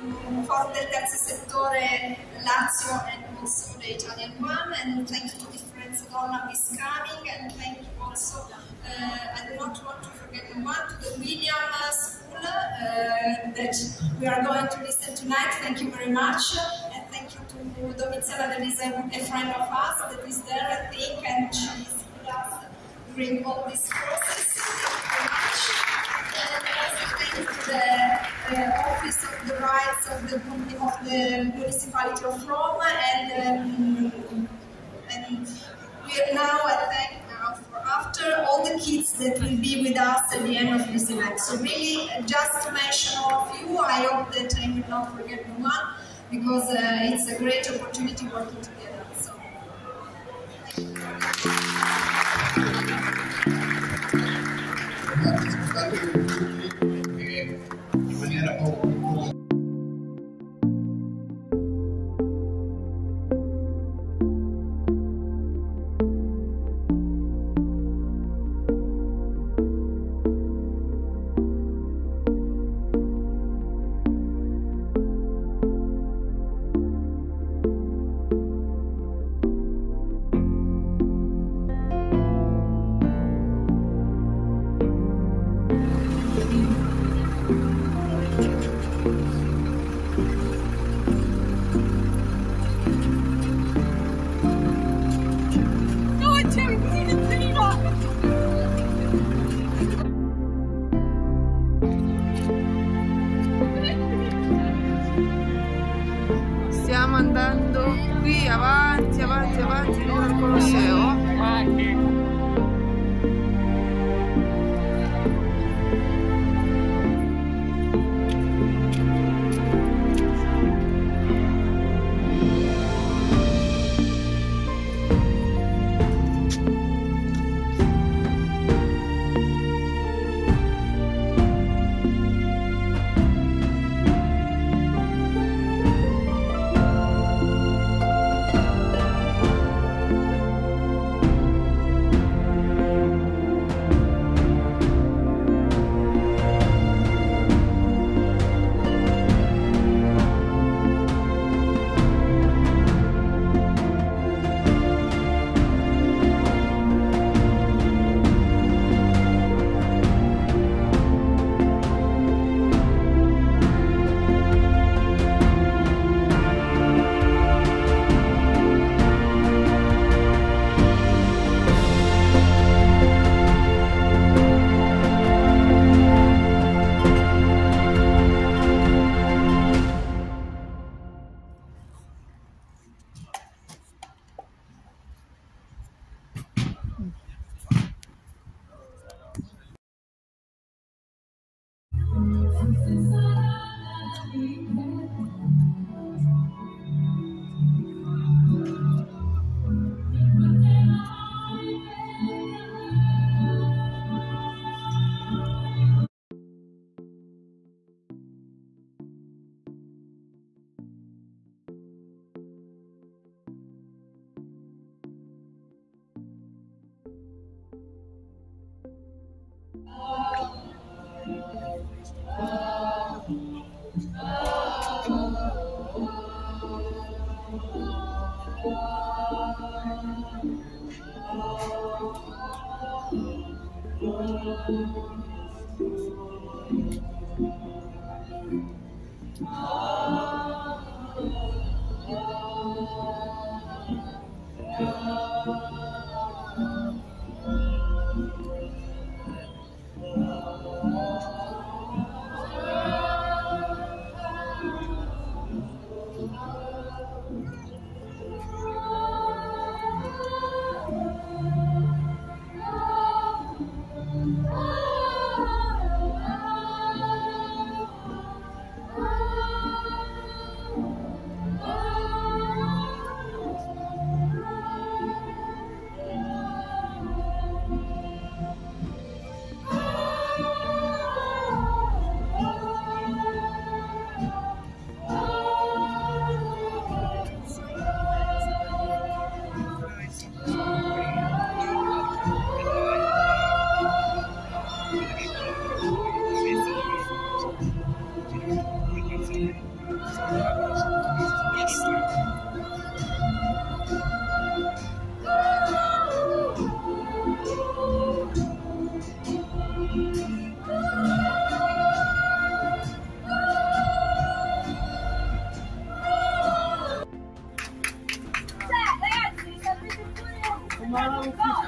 Forum del Terzo Settore Lazio and also the Italian one, and thank you to the friends Donna who is coming, and thank you also, I do not want to forget the one, to the William School that we are going to listen tonight. Thank you very much, and thank you to Domiziana that is a friend of us that is there, I think, and she is with us during all this process. Thank you very much. And also thank you to the Office of the Rights of the Municipality of Rome, and we are now, I thank now for after all the kids that will be with us at the end of this event. So really, just to mention all of you, I hope that I will not forget no one, because it's a great opportunity working together. So, in maniera poco stiamo andando qui avanti al Colosseo. Ciao.